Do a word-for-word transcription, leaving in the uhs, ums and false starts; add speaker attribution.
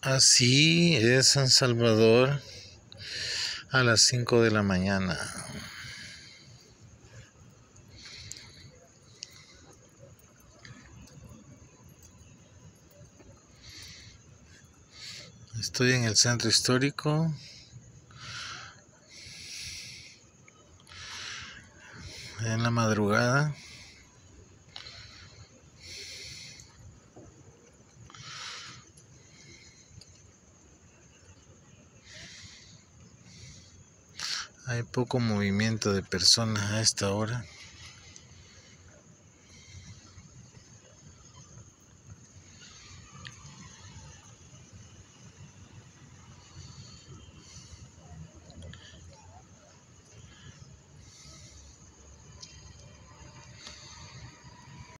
Speaker 1: Así es San Salvador a las cinco de la mañana. Estoy en el centro histórico. En la madrugada. Hay poco movimiento de personas a esta hora.